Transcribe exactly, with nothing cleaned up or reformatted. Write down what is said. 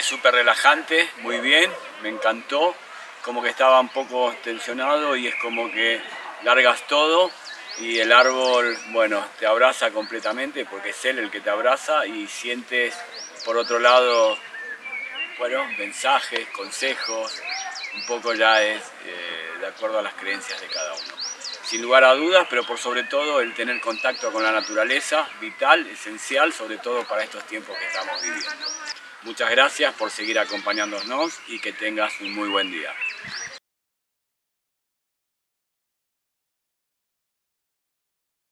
súper relajante, muy bien, me encantó. Como que estaba un poco tensionado y es como que largas todo y el árbol, bueno, te abraza completamente porque es él el que te abraza y sientes por otro lado, bueno, mensajes, consejos, un poco ya es eh, de acuerdo a las creencias de cada uno. Sin lugar a dudas, pero por sobre todo el tener contacto con la naturaleza, vital, esencial, sobre todo para estos tiempos que estamos viviendo. Muchas gracias por seguir acompañándonos y que tengas un muy buen día.